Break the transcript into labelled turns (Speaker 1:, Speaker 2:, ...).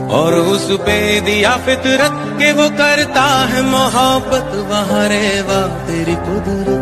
Speaker 1: और उस पे दिया फितरत के वो करता है मोहब्बत। वहाँ रे वाह तेरी कुदरत।